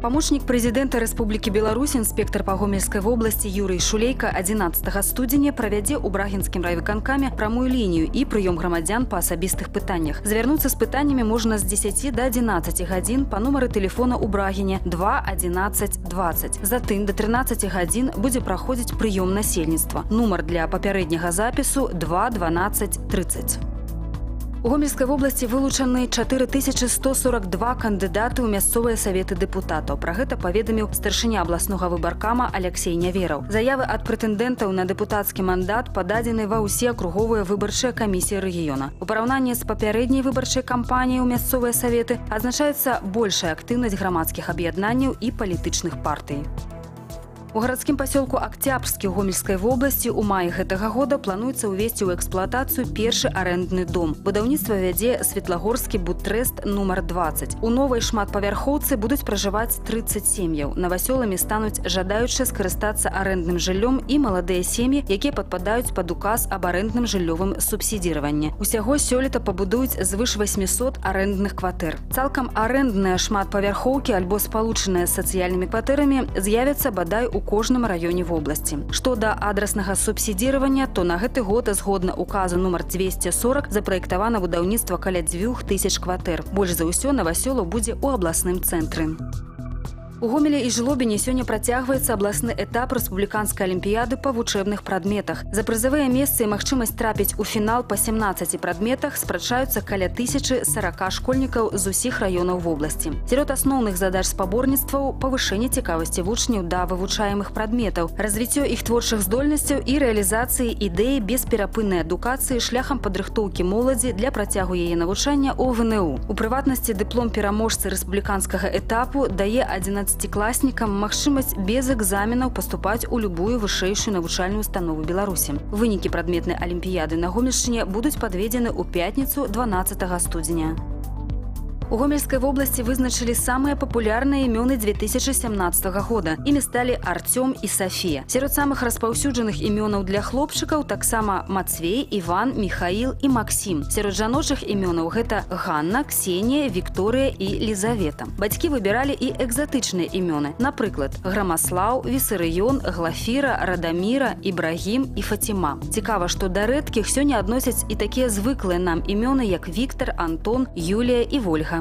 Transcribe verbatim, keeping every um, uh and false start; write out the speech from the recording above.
Памочнік прэзідэнта Рэспублікі Беларусь, інспектар па Гомельскай вобласці Юрый Шулейка адзінаццатага студзеня правядзе ў Брагінскім райвыканкаме прамую лінію і прыём грамадзян па асабістых пытаннях. Звярнуцца з пытаннямі можна з дзесяці да адзінаццаці гадзін па нумары тэлефона ў Брагіне два адзінаццаць дваццаць. Затым да трынаццаці гадзін будзе праходзіць прыём насельніцтва. Нумар для папярэдняга запісу два дванаццаць трыццаць. У Гомельскай вобласці вылучаны чатыры тысячы сто сорок два кандыдаты ў мясцовыя саветы дэпутатаў. Пра гэта паведаміў старшыня абласнога выбаркама Алексей Нявераў. Заявы ад прэтэндэнтаў на дэпутацкі мандат пададзены ва ўсе акруговыя выбарчыя камісіі рэгіёна. У параўнанні з папярэдняй выбарчай кампаніяй у мясцовыя саветы адзначаецца большая актыўнасць грамадскіх аб'яднанняў і палітычных партый. У гарадскім пасёлку Акцябрскі ў Гомельскай вобласці ў маі гэтага года плануецца ўвесці ў эксплуатацыю першы арэндны дом. Будаўніцтва вядзе Светлагорскі будтрэст нумар дваццаць. У новай шматпавярхоўцы будуць пражываць трыццаць сем'яў. Навасёламі стануць жадаючыя скарыстацца арэндным жыллём і маладыя сем'і, якія падпадаюць пад указ аб арэндным жыллёвым субсідзіраванні. Усяго сёлета пабудуюць звыш васьмісот арэндных кватэр. Цалкам арэндныя шматпавярхоўкі альбо спалучаныя з сацыяльнымі кватэрамі з'явяцца бадай у кожным раёне вобласці. Што да адраснага субсідзіравання, то на гэты год згодна указу нумар дзвесце сорак запраектавана будаўніцтва каля дзвюх тысяч кватэр. Больш за ўсё навасёлаў будзе ў абласным цэнтры. У Гомелі і Жлобіне сёння працягваецца абласны этап рэспубліканскай алімпіяды па вучэбных прадметах. За прызавыя месцы і магчымасць трапіць у фінал па сямнаццаці прадметах спрачаюцца каля тысячы сарака школьнікаў з усіх раёнаў вобласці. Сярод асноўных задач спаборніцтваў павышэнне цікавасці вучняў да вывучаемых прадметаў, развіццё іх творчых здольнасцяў і рэалізацыі ідэі бесперапыннай адукацыі шляхам падрыхтоўкі моладзі для працягу яе навучання ў вэ эн у. У прыватнасці дыплом пераможцы рэспубліканскага этапу дае адзінаццацікласнікам магчымасць без экзаменаў паступаць у любую вышэйшую навучальную установу Беларусі. Вынікі прадметнай алімпіяды на Гомельшчыне будуць падведзены ў пятніцу дванаццатага студзеня. У Гомельскай вобласці вызначылі самыя папулярныя імёны дзве тысячы сямнаццатага года. Імі сталі Артём і Сафія. Сярод самых распаўсюджаных імёнаў для хлопчыкаў таксама Мацвей, Іван, Міхаіл і Максім. Сярод жаночых імёнаў гэта Ганна, Ксенія, Вікторыя і Лізавета. Бацькі выбіралі і экзатычныя імёны. Напрыклад, Грамаслаў, Вісарыён, Глафіра, Радаміра, Ібрагім і Фаціма. Цікава, што да рэдкіх сёння адносяць і такія звыклыя нам імёны, як Віктар, Антон, Юлія і Вольга.